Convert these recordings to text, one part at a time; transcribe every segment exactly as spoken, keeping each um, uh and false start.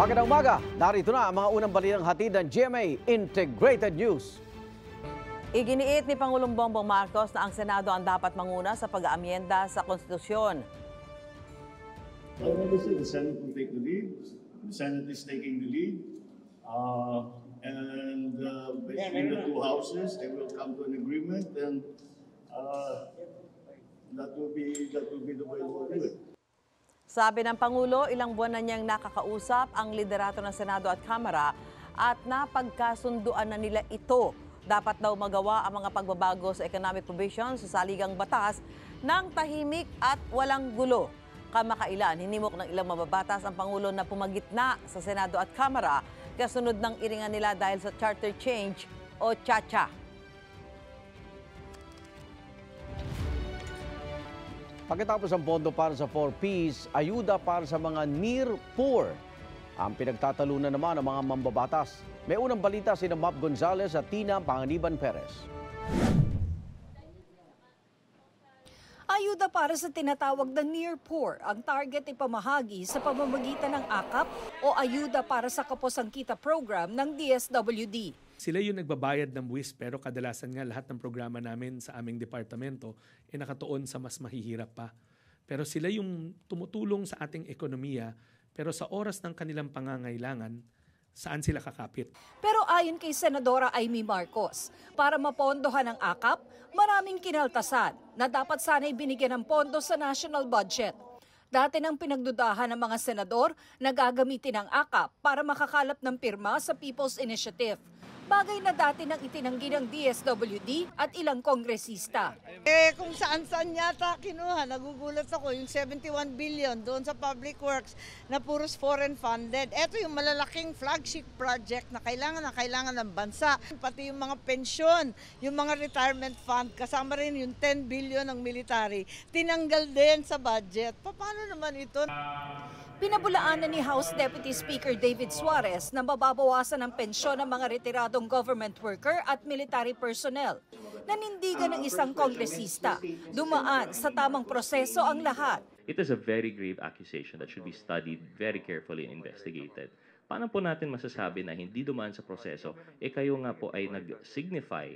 Magandang umaga, narito na ang mga unang balitang hatid ng G M A Integrated News. Iginiit ni Pangulong Bongbong Marcos na ang Senado ang dapat manguna sa pag-aamyenda sa konstitusyon. Obviously, the Senate will take the lead. The Senate is taking the lead. Uh, and uh, between the two houses, they will come to an agreement, and uh, that will be that will be the way we'll do it. Sabi ng Pangulo, ilang buwan na niyang nakakausap ang liderato ng Senado at Kamara at napagkasunduan na nila ito. Dapat daw magawa ang mga pagbabago sa economic provisions sa saligang batas ng tahimik at walang gulo. Kamakailan, hinimok ng ilang mababatas ang Pangulo na pumagitna sa Senado at Kamara kasunod ng iringan nila dahil sa charter change o Chacha. Pagkatapos ang pondo para sa four Ps, ayuda para sa mga near poor ang pinagtatalunan naman ng mga mambabatas. May unang balita si Map Gonzales at Tina Panganiban Perez. Ayuda para sa tinatawag na near poor ang target ipamahagi sa pamamagitan ng AKAP o Ayuda para sa Kaposang Kita program ng D S W D. Sila yung nagbabayad ng buwis pero kadalasan nga lahat ng programa namin sa aming departamento ay nakatuon sa mas mahihirap pa. Pero sila yung tumutulong sa ating ekonomiya pero sa oras ng kanilang pangangailangan, saan sila kakapit? Pero ayon kay Senadora Amy Marcos, para mapondohan ang AKAP, maraming kinaltasan na dapat sana'y binigyan ng pondo sa national budget. Dati nang pinagdudahan ng mga senador na gagamitin ang AKAP para makakalap ng pirma sa People's Initiative. Bagay na dati nang itinanggi ng D S W D at ilang kongresista. Eh kung saan-saan yata kinuha, nagugulat ako yung seventy-one billion doon sa public works na puros foreign funded. Ito yung malalaking flagship project na kailangan na kailangan ng bansa. Pati yung mga pensyon, yung mga retirement fund, kasama rin yung ten billion ng military, tinanggal din sa budget. Paano naman ito? Pinabulaanan ni House Deputy Speaker David Suarez na mababawasan ang pensyon ng mga retiradong government worker at military personnel. Nanindigan ng isang kongresista, dumaan sa tamang proseso ang lahat. It is a very grave accusation that should be studied very carefully and investigated. Paano po natin masasabi na hindi dumaan sa proseso, eh kayo nga po ay nag-signify,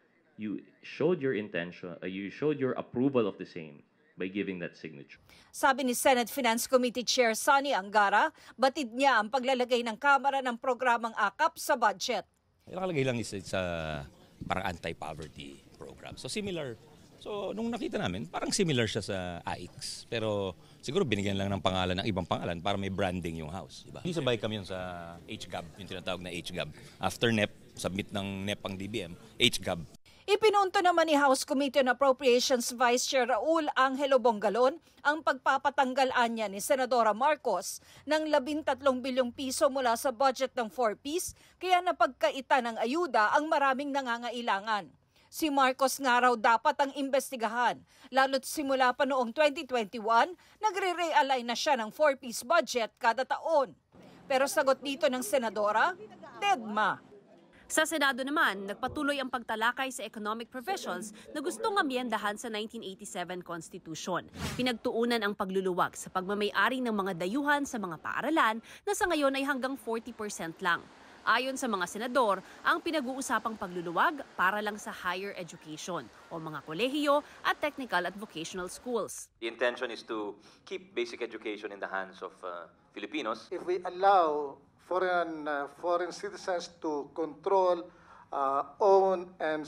you showed your intention, uh, you showed your approval of the same by giving that signature. Sabi ni Senate Finance Committee Chair Sonny Angara, batid niya ang paglalagay ng Kamara ng programang AKAP sa budget. Nakalagay lang isa sa parang anti-poverty program. So similar. So nung nakita namin, parang similar siya sa A I X. Pero siguro binigyan lang ng pangalan ng ibang pangalan para may branding yung house. Diba? Sabay kami yun sa H G A B, yung tinatawag na H G A B. After N E P, submit ng N E P ang D B M, H G A B. Ipinunto naman ni House Committee on Appropriations Vice Chair Raul Angelo Bongalon ang pagpapatanggal niya ni Senadora Marcos ng labintatlong bilyong piso mula sa budget ng four Ps, kaya napagkaita ng ayuda ang maraming nangangailangan. Si Marcos nga raw dapat ang imbestigahan, lalo't simula pa noong twenty twenty-one, nagre-realign na siya ng four Ps budget kada taon. Pero sagot dito ng Senadora, deadma. Sa Senado naman, nagpatuloy ang pagtalakay sa economic provisions na gustong amyendahan sa nineteen eighty-seven Constitution. Pinagtuunan ang pagluluwag sa pagmamay-ari ng mga dayuhan sa mga paaralan na sa ngayon ay hanggang forty percent lang. Ayon sa mga senador, ang pinag-uusapang pagluluwag para lang sa higher education o mga kolehiyo at technical at vocational schools. The intention is to keep basic education in the hands of uh, Filipinos. If we allow foreign uh, foreign citizens to control, uh, own, and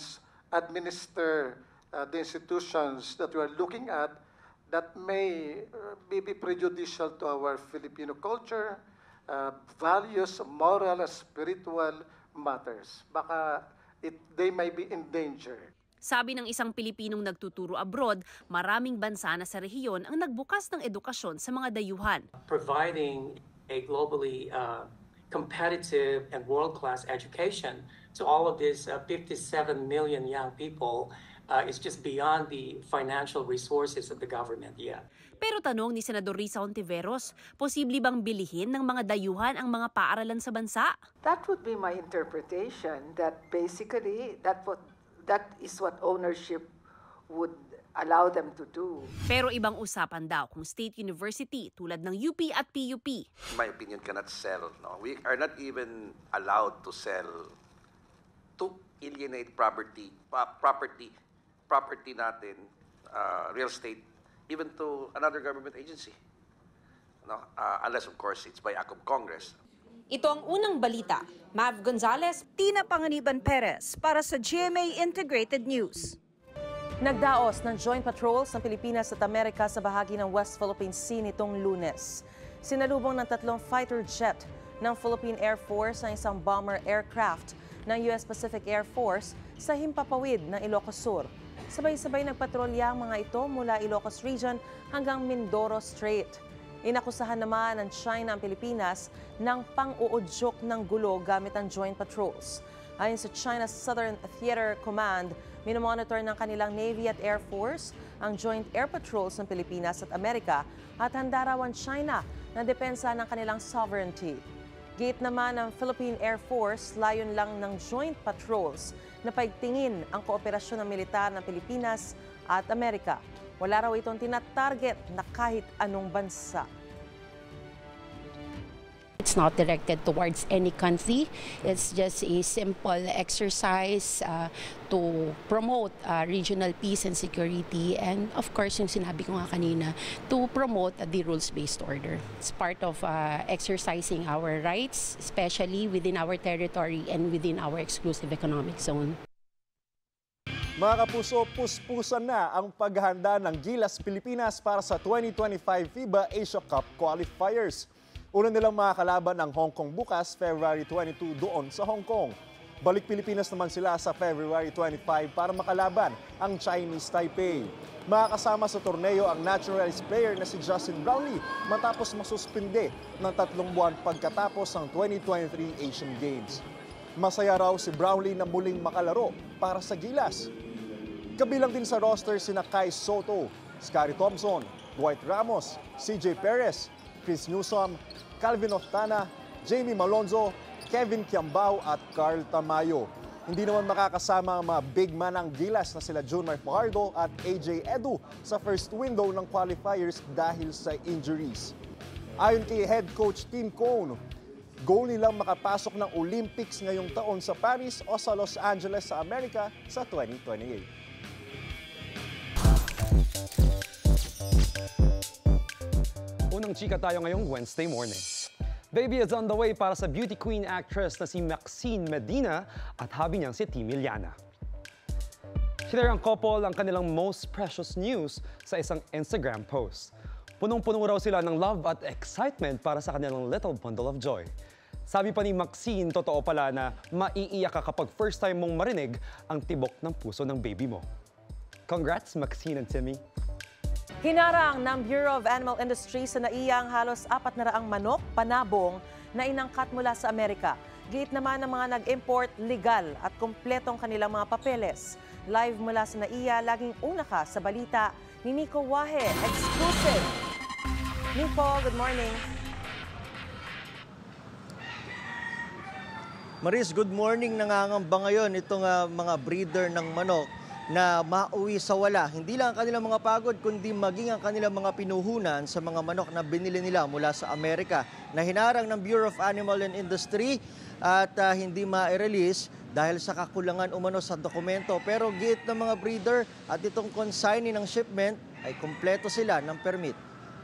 administer uh, the institutions that we are looking at, that may uh, be prejudicial to our Filipino culture, uh, values, moral, and spiritual matters. Baka it, they may be in danger. Sabi ng isang Pilipinong nagtuturo abroad, maraming bansa na sa rehiyon ang nagbukas ng edukasyon sa mga dayuhan. Providing a globally uh, competitive and world-class education to all of these uh, fifty-seven million young people uh, is just beyond the financial resources of the government yet. Pero tanong ni Senador Risa Hontiveros, posible bang bilihin ng mga dayuhan ang mga paaralan sa bansa? That would be my interpretation, that basically that what that is what ownership would allow them to do. Pero ibang usapan daw kung state university tulad ng U P at P U P. In my opinion, cannot sell. No, we are not even allowed to sell, to alienate property, pa- property, property natin, uh, real estate, even to another government agency. No, uh, unless of course it's by act of Congress. Ito ang unang balita. Mav Gonzalez, Tina Panganiban Perez para sa G M A Integrated News. Nagdaos ng joint patrols ng Pilipinas at Amerika sa bahagi ng West Philippine Sea nitong Lunes. Sinalubong ng tatlong fighter jet ng Philippine Air Force ang isang bomber aircraft ng U S Pacific Air Force sa himpapawid ng Ilocos Sur. Sabay-sabay nagpatrolya ang mga ito mula Ilocos Region hanggang Mindoro Strait. Inakusahan naman ng China ang Pilipinas ng pang-uudyok ng gulo gamit ang joint patrols. Ayon sa China's Southern Theater Command, minomonitor ng kanilang Navy at Air Force ang joint air patrols ng Pilipinas at Amerika at handa raw ang China na depensa ng kanilang sovereignty. Gate naman ng Philippine Air Force, layon lang ng joint patrols na paigtingin ang kooperasyon ng militar ng Pilipinas at Amerika. Wala raw itong tinatarget na kahit anong bansa. It's not directed towards any country. It's just a simple exercise uh, to promote uh, regional peace and security, and of course, yung sinabi ko nga kanina, to promote uh, the rules-based order. It's part of uh, exercising our rights, especially within our territory and within our exclusive economic zone. Mga kapuso, puspusan na ang paghahanda ng Gilas Pilipinas para sa twenty twenty-five FIBA Asia Cup Qualifiers. Una nilang mga kalaban ng Hong Kong bukas, February twenty-two doon sa Hong Kong. Balik Pilipinas naman sila sa February twenty-five para makalaban ang Chinese Taipei. Makakasama sa torneo ang naturalized player na si Justin Brownlee matapos masuspinde ng tatlong buwan pagkatapos ng twenty twenty-three Asian Games. Masaya raw si Brownlee na muling makalaro para sa Gilas. Kabilang din sa roster sina Kai Soto, Scottie Thompson, Dwight Ramos, C J Perez, Chris Newsom, Calvin Oftana, Jamie Malonzo, Kevin Kiambao at Carl Tamayo. Hindi naman makakasama ang mga big man ng Gilas na sila Junmar Fajardo at A J Edu sa first window ng qualifiers dahil sa injuries. Ayon kay head coach Tim Cone, goal nilang makapasok ng Olympics ngayong taon sa Paris o sa Los Angeles sa Amerika sa twenty twenty-eight. Unang chika tayo ngayong Wednesday morning. Baby is on the way para sa beauty queen actress na si Maxine Medina at hubby niyang si Timmy Liana. Sinare ang couple ang kanilang most precious news sa isang Instagram post. Punong-puno raw sila ng love at excitement para sa kanilang little bundle of joy. Sabi pa ni Maxine, totoo pala na maiiyak ka kapag first time mong marinig ang tibok ng puso ng baby mo. Congrats, Maxine and Timmy. Hinarang ng Bureau of Animal Industry sa naiyang halos apat na raang manok, panabong na inangkat mula sa Amerika. Gate naman ng mga nag-import legal at kumpletong kanilang mga papeles. Live mula sa naiya, laging una ka sa balita ni Nico Wahe, exclusive. Nico, good morning. Maris, good morning. Nangangamba ngayon itong uh, mga breeder ng manok na mauwi sa wala. Hindi lang ang kanilang mga pagod, kundi maging ang kanilang mga pinuhunan sa mga manok na binili nila mula sa Amerika na hinarang ng Bureau of Animal and Industry at uh, hindi ma-release dahil sa kakulangan umano sa dokumento. Pero gate ng mga breeder at itong consignee ng shipment ay kumpleto sila ng permit.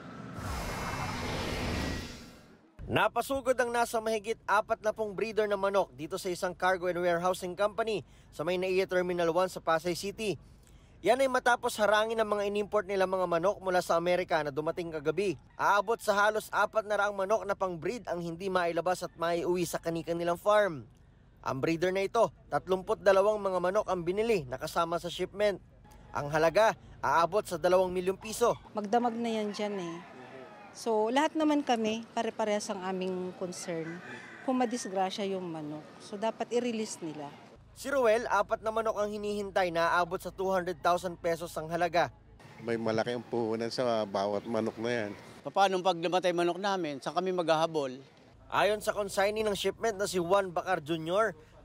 Napasugod ang nasa mahigit apat na pong breeder na manok dito sa isang cargo and warehousing company sa may Naiya Terminal one sa Pasay City. Yan ay matapos harangin ng mga inimport nila mga manok mula sa Amerika na dumating kagabi. Aabot sa halos apat na raang manok na pang-breed ang hindi mailabas at maiuwi sa kani-kanilang farm. Ang breeder na ito, tatlumput dalawang mga manok ang binili na kasama sa shipment. Ang halaga, aabot sa dalawang milyong piso. Magdamag na yan dyan eh. So, lahat naman kami, pare-parehas ang aming concern kung madisgrasya yung manok. So, dapat i-release nila. Si Ruel, apat na manok ang hinihintay na aabot sa two hundred thousand pesos ang halaga. May malaki ang puhunan sa bawat manok na yan. Paano pag namatay manok namin, saan kami maghahabol? Ayon sa consignee ng shipment na si Juan Bacar Junior,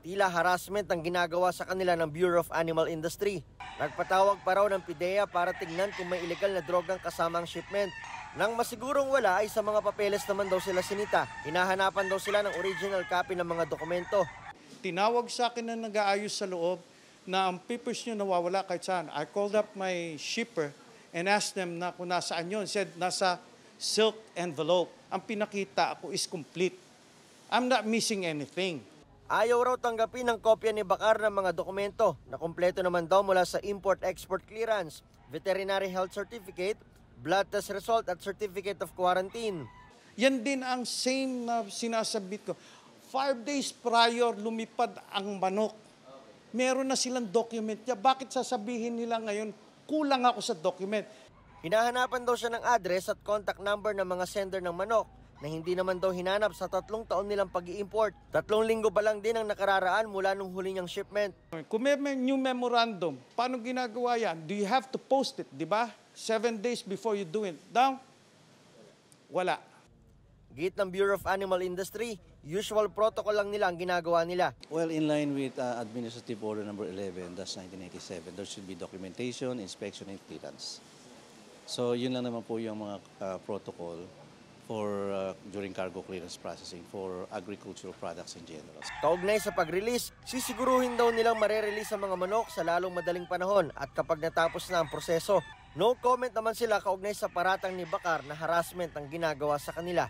Tila harassment ang ginagawa sa kanila ng Bureau of Animal Industry. Nagpatawag pa raw ng PIDEA para tignan kung may illegal na drogang kasama ang shipment. Nang masigurong wala ay sa mga papeles naman daw sila sinita. Hinahanapan daw sila ng original copy ng mga dokumento. Tinawag sa akin na nag-aayos sa loob na ang papers nyo nawawala kahit saan. I called up my shipper and asked them na kung nasaan yun. Said nasa silk envelope. Ang pinakita ako is complete. I'm not missing anything. Ayaw raw tanggapin ng kopya ni Bacar ng mga dokumento na kumpleto naman daw mula sa Import-Export Clearance, Veterinary Health Certificate, Blood Test Result at Certificate of Quarantine. Yan din ang same na sinasabit ko. Five days prior lumipad ang manok. Meron na silang document niya. Bakit sasabihin nila ngayon, kulang ako sa document? Hinahanapan daw siya ng address at contact number ng mga sender ng manok na hindi naman daw hinanap sa tatlong taon nilang pag-i-import. Tatlong linggo pa lang din ang nakararaan mula nung huli niyang shipment. Kung may new memorandum, paano ginagawa yan? Do you have to post it, di ba? Seven days before you do it. Down? Wala. Gate ng Bureau of Animal Industry, usual protocol lang nila ang ginagawa nila. Well, in line with uh, Administrative Order number eleven, that's nineteen eighty-seven, there should be documentation, inspection, and clearance. So yun lang naman po yung mga uh, protocol for uh, during cargo clearance processing for agricultural products in general. Kaugnay sa pag-release, sisiguruhin daw nilang marerelease ang mga manok sa lalong madaling panahon at kapag natapos na ang proseso. No comment naman sila kaugnay sa paratang ni Bacar na harassment ang ginagawa sa kanila.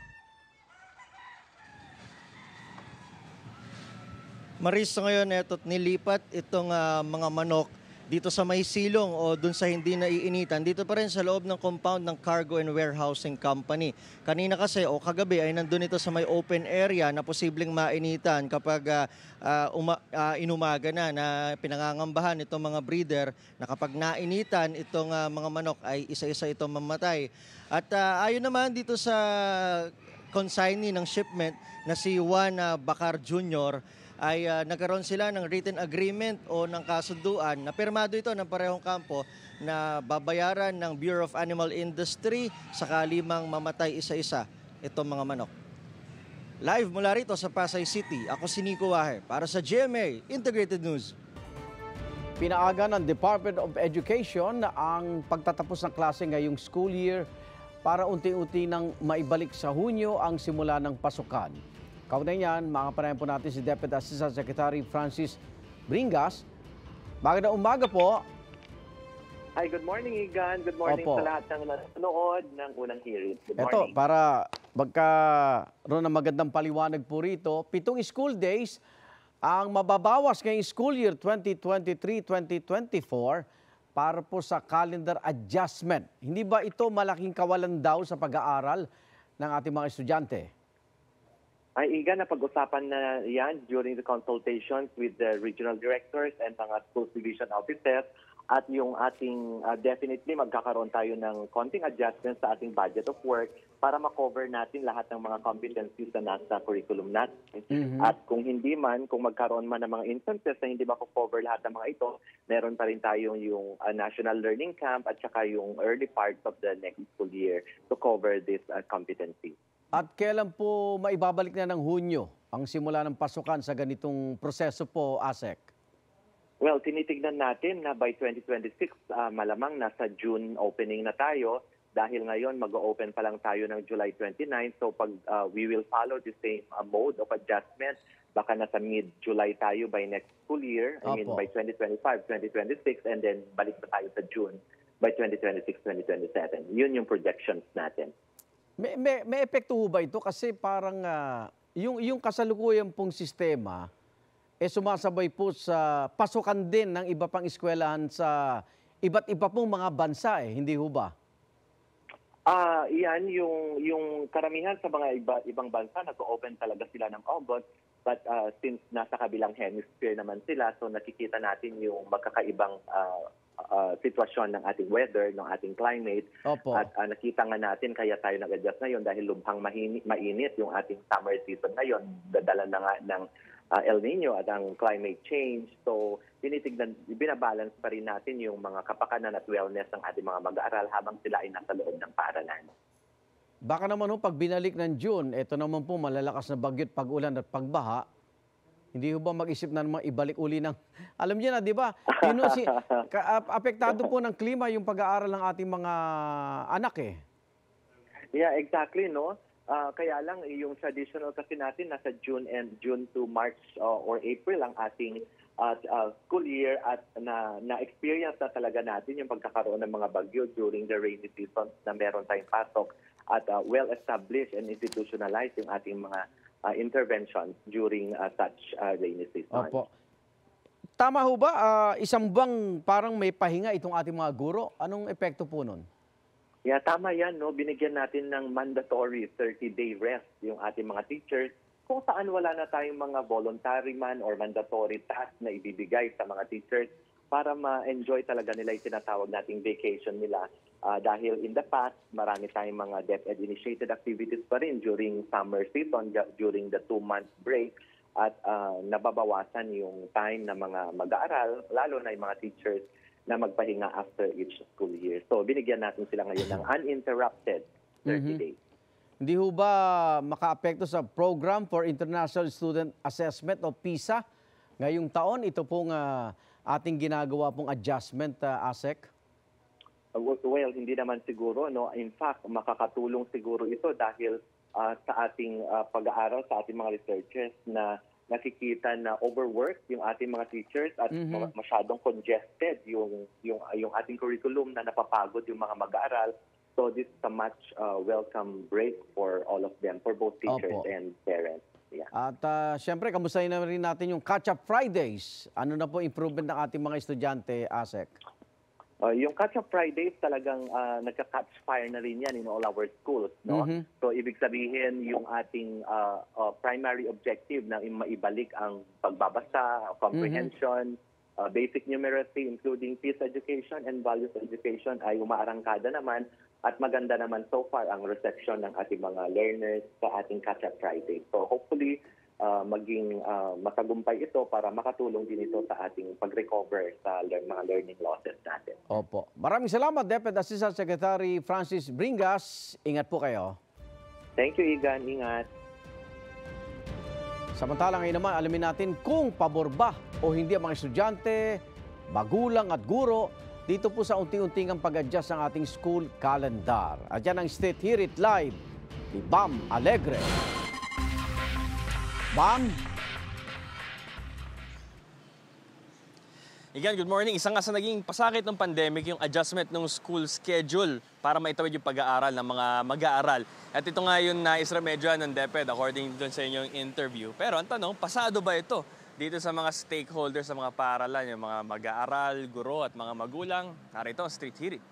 Maris, ngayon eto't nilipat itong uh, mga manok dito sa may silong o dun sa hindi naiinitan, dito pa rin sa loob ng compound ng Cargo and Warehousing Company. Kanina kasi o kagabi ay nandun ito sa may open area na posibleng mainitan kapag uh, uh, uma, uh, inumaga na na pinangangambahan itong mga breeder na kapag nainitan itong uh, mga manok ay isa-isa itong mamatay. At uh, ayon naman dito sa consignee ng shipment na si Juan uh, Bacar Junior, ay uh, nagkaroon sila ng written agreement o ng kasunduan na pirmado ito ng parehong kampo na babayaran ng Bureau of Animal Industry sakali mang mamatay isa-isa itong mga manok. Live mula rito sa Pasay City, ako si Nico Wahe para sa G M A Integrated News. Pinaaga ng Department of Education ang pagtatapos ng klase ngayong school year para unti-unti nang maibalik sa Hunyo ang simula ng pasukan. Kaugnay niyan, makapanayan po natin si Deputy Assistant Secretary Francis Bringas. Magandang umaga po. Hi, good morning, Igan. Good morning Opo. sa lahat ng nanonood ng unang hearing. Good Ito, morning. para magkaroon ng magandang paliwanag po rito, pitong school days ang mababawas ngayong school year twenty twenty-three twenty twenty-four para po sa calendar adjustment. Hindi ba ito malaking kawalan daw sa pag-aaral ng ating mga estudyante? Ay, Igan, napag-usapan na yan during the consultations with the regional directors and mga school division officers. At yung ating, uh, definitely magkakaroon tayo ng konting adjustment sa ating budget of work para makover natin lahat ng mga competencies na nasa curriculum natin. Mhm. At kung hindi man, kung magkaroon man ng mga instances na hindi mako-cover lahat ng mga ito, meron pa rin tayong yung uh, National Learning Camp at saka yung early parts of the next school year to cover this uh, competency. At kailan po maibabalik na ng Hunyo ang simula ng pasukan sa ganitong proseso po, ASEC? Well, tinitignan natin na by twenty twenty-six, uh, malamang nasa June opening na tayo dahil ngayon mag-open pa lang tayo ng July twenty-ninth. So pag uh, we will follow the same uh, mode of adjustment, baka nasa mid-July tayo by next school year, I mean Opo. by twenty twenty-five, twenty twenty-six, and then balik na tayo sa June by twenty twenty-six, twenty twenty-seven. Yun yung projections natin. May, may, may epekto ho ba ito? Kasi parang uh, yung, yung kasalukuyan pong sistema, eh sumasabay po sa pasukan din ng iba pang eskwelahan sa iba't iba pong mga bansa eh, hindi ho ba? Ah, iyan yung yung karamihan sa mga iba, ibang bansa nag-open talaga sila ng August, but uh, since nasa kabilang hemisphere naman sila, so nakikita natin yung magkakaibang uh, uh, sitwasyon ng ating weather, ng ating climate. Opo. At uh, nakita nga natin kaya tayo nag-adjust ngayon dahil lubhang mahini, mainit yung ating summer season ngayon, dadala na nga ng uh, El Nino at ang climate change. So tinitignan, binabalance pa rin natin yung mga kapakanan at wellness ng ating mga mag-aaral habang sila ay nasa loob ng paaralan. Baka naman ho, pag binalik ng June, ito naman po malalakas na bagyo, pag-ulan at pagbaha, Hindi ho ba mag-isip na naman ibalik uli ng... Alam niyo na, di ba? Yun ho, si, ka, apektado po ng klima yung pag-aaral ng ating mga anak eh. Yeah, exactly, no? Uh, kaya lang, yung traditional kasi natin, nasa June and June to March uh, or April ang ating uh, uh, school year at na, na-experience na talaga natin yung pagkakaroon ng mga bagyo during the rainy season na meron tayong pasok at uh, well-established and institutionalized yung ating mga Uh, intervention during uh, such uh, rainy season. Opo. Tama ho ba, uh, isang bang parang may pahinga itong ating mga guro? Anong epekto po nun? Yeah, tama yan. No? Binigyan natin ng mandatory thirty-day rest yung ating mga teachers kung saan wala na tayong mga voluntary man or mandatory task na ibibigay sa mga teachers para ma-enjoy talaga nila yung tinatawag nating vacation nila. Uh, dahil in the past, marami tayong mga DepEd-initiated activities pa rin during summer season, during the two-month break, at uh, nababawasan yung time ng mga mag-aaral, lalo na yung mga teachers na magpahinga after each school year. So binigyan natin sila ngayon ng uninterrupted thirty days. Hindi ho ba maka-apekto sa Program for International Student Assessment o PISA? Ngayong taon, ito pong uh, ating ginagawa pong adjustment, uh, ASEC? Well, hindi naman siguro, no. In fact, makakatulong siguro ito dahil uh, sa ating uh, pag-aaral, sa ating mga researchers na nakikita na overworked yung ating mga teachers at mm-hmm. masyadong congested yung yung yung ating curriculum na napapagod yung mga mag-aaral. So this is a much uh, welcome break for all of them, for both teachers Opo. and parents. Yeah. At uh, siyempre, kamustahin na rin natin yung Catch-up Fridays. Ano na po improvement ng ating mga estudyante, ASEC? Uh, yung Catch-up Fridays talagang uh, nagka-catch fire na rin yan in all our schools. No? Mm-hmm. So ibig sabihin yung ating uh, uh, primary objective na maibalik ang pagbabasa, comprehension, mm-hmm. uh, basic numeracy, including peace education and values education ay umaarangkada naman at maganda naman so far ang reception ng ating mga learners sa ating Catch-up Friday. So hopefully, Uh, maging uh, matagumpay ito para makatulong din ito sa ating pag-recover sa learn, mga learning losses natin. Opo. Maraming salamat, DepEd Assistant Secretary Francis Bringas. Ingat po kayo. Thank you, Igan. Ingat. Samantala ngayon naman, alamin natin kung pabor ba o hindi ang mga estudyante, magulang at guro dito po sa unti-unting ang pag-adjust ng ating school calendar. At yan ang State Hear It Live ni Bam Alegre. Bam? Again, good morning. Isa nga sa naging pasakit ng pandemic yung adjustment ng school schedule para maitawid yung pag-aaral ng mga mag-aaral. At ito nga yung nais-remedyohan ng DepEd according doon sa inyong interview. Pero ang tanong, pasado ba ito dito sa mga stakeholders sa mga paaralan, yung mga mag-aaral, guro at mga magulang? Narito ang Street Hearing.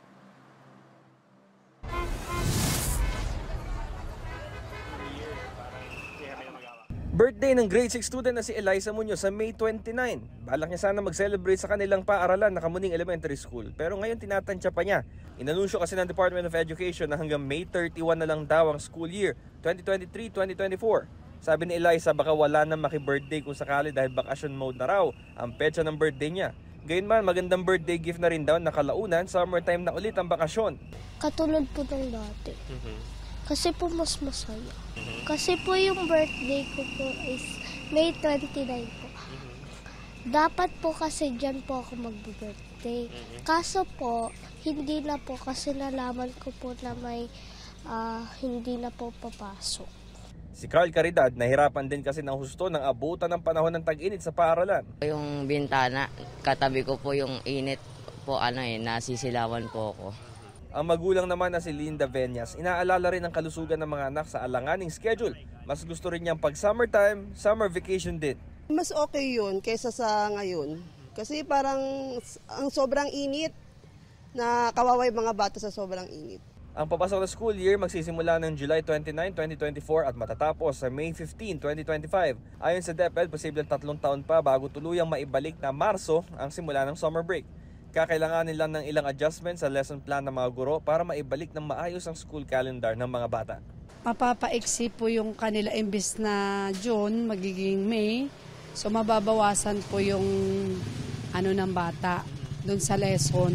Birthday ng grade six student na si Eliza Muñoz sa May twenty-nine. Balak niya sana mag-celebrate sa kanilang paaralan na Kamuning Elementary School. Pero ngayon tinatansya pa niya. Inanunsyo kasi ng Department of Education na hanggang May thirty-one na lang daw ang school year twenty twenty-three twenty twenty-four. Sabi ni Eliza baka wala nang maki-birthday kung sakali dahil vacation mode na raw ang petsa ng birthday niya. Gayunman, magandang birthday gift na rin daw na kalaunan, summertime na ulit ang bakasyon. Katulad po ng dati. Mm-hmm. Kasi po mas masaya. Mm-hmm. Kasi po yung birthday ko po is May twenty-nine po. Mm-hmm. Dapat po kasi dyan po ako mag-birthday. Mm-hmm. Kaso po, hindi na po kasi nalaman ko po na may uh, hindi na po papasok. Si Carl Caridad, nahirapan din kasi ng husto ng abutan ng panahon ng tag-init sa paaralan. Yung bintana, katabi ko po yung init po, ano eh, nasisilawan po ako. Ang magulang naman na si Linda Venyas, inaalala rin ang kalusugan ng mga anak sa alanganing schedule. Mas gusto rin niyang pag summertime, summer vacation din. Mas okay yun kaysa sa ngayon. Kasi parang ang sobrang init na kawawa yung mga bata sa sobrang init. Ang papasok na school year magsisimula ng July twenty-nine, twenty twenty-four at matatapos sa May fifteen, twenty twenty-five. Ayon sa DepEd, posibleng tatlong taon pa bago tuluyang maibalik na Marso ang simula ng summer break. Kakailanganin lang ng ilang adjustments sa lesson plan ng mga guro para maibalik ng maayos ang school calendar ng mga bata. Mapapaiksi po yung kanila imbis na June, magiging May. So mababawasan po yung ano ng bata doon sa lesson.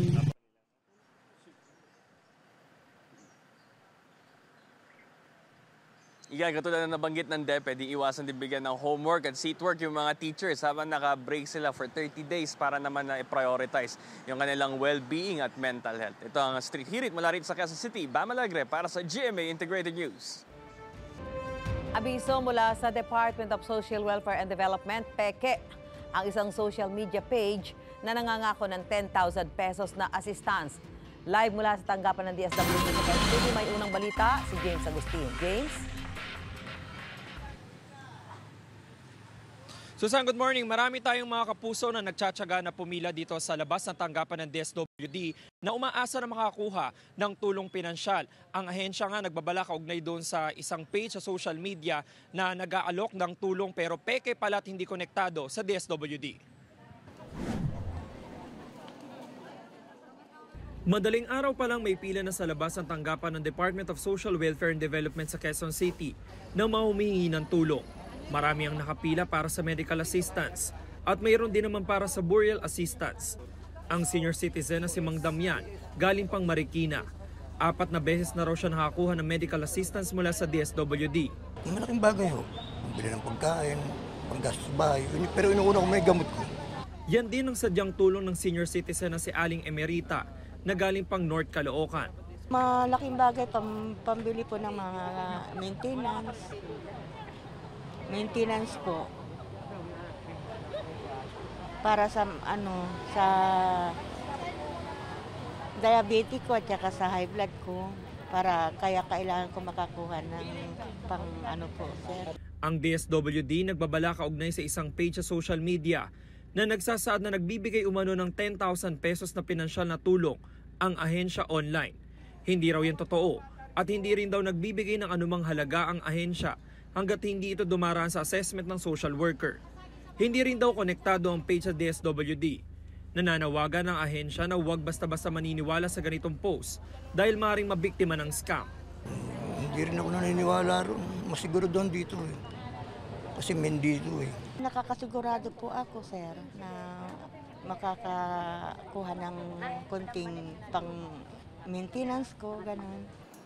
Igan, katulad na nabanggit ng DepEd, di iwasan din bigyan ng homework at seatwork yung mga teachers habang naka-break sila for thirty days para naman na i-prioritize yung kanilang well-being at mental health. Ito ang Street Hirit mula rito sa Quezon City, Bam Alegre para sa G M A Integrated News. Abiso mula sa Department of Social Welfare and Development, Peke, ang isang social media page na nangangako ng ten thousand pesos na assistance. Live mula sa tanggapan ng D S W D sa Quezon City, may unang balita si James Agustin. James? Susan, good morning. Marami tayong mga kapuso na nagtsatsaga na pumila dito sa labas ng tanggapan ng D S W D na umaasa na makakuha ng tulong pinansyal. Ang ahensya nga nagbabala kaugnay doon sa isang page sa social media na nag-aalok ng tulong pero peke pala at hindi konektado sa D S W D. Madaling araw pa lang may pila na sa labas ng tanggapan ng Department of Social Welfare and Development sa Quezon City na mahumihingi ng tulong. Marami ang nakapila para sa medical assistance at mayroon din naman para sa burial assistance. Ang senior citizen na si Mang Damian galing pang Marikina. Apat na beses na raw siya nakakuha ng medical assistance mula sa D S W D. Malaking bagay ho. Bili ng pagkain, panggastos bahay. Pero inuuna ko may gamot ko. Yan din ang sadyang tulong ng senior citizen na si Aling Emerita na galing pang North Caloocan. Malaking bagay pam, pambili po ng mga maintenance. Maintenance po para sa ano sa diabetic ko at saka sa high blood ko para kaya kailangan ko makakuha ng pang ano po, sir. Ang D S W D nagbabala kaugnay sa isang page sa social media na nagsasaad na nagbibigay umano ng ten thousand pesos na pinansyal na tulong ang ahensya online. Hindi raw yan totoo at hindi rin daw nagbibigay ng anumang halaga ang ahensya hanggat hindi ito dumaraan sa assessment ng social worker. Hindi rin daw konektado ang page sa D S W D. Nananawagan ng ahensya na huwag basta-basta maniniwala sa ganitong post dahil maaaring mabiktima ng scam. Hindi rin ako naniniwala ron. Masiguro doon dito eh. Kasi men dito eh. Nakakasigurado po ako, sir, na makakakuha ng konting pang maintenance ko, ganun.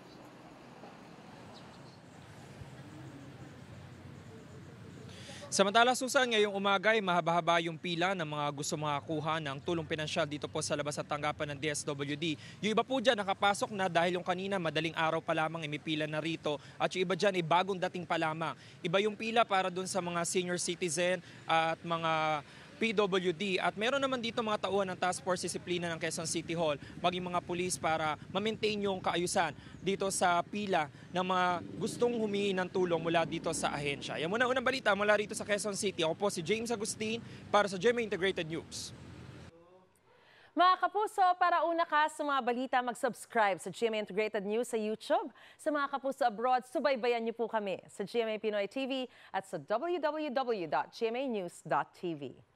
Samantala, Susan, ngayong umaga ay mahaba-haba yung pila ng mga gusto makakuha ng tulong pinansyal dito po sa labas at tanggapan ng D S W D. Yung iba po dyan nakapasok na dahil yung kanina madaling araw pa lamang imipila na rito at yung iba dyan ay bagong dating pa lamang. Iba yung pila para dun sa mga senior citizen at mga P W D at meron naman dito mga tauhan ng Task Force Disiplina ng Quezon City Hall, maging mga pulis para ma-maintain yung kaayusan dito sa pila ng mga gustong humingi ng tulong mula dito sa ahensya. Yan muna unang balita mula rito sa Quezon City. Ako po si James Agustin para sa G M A Integrated News. Mga kapuso, para una ka sa mga balita, mag-subscribe sa G M A Integrated News sa YouTube. Sa mga kapuso abroad, subaybayan niyo po kami sa G M A Pinoy T V at sa w w w dot g m a news dot t v.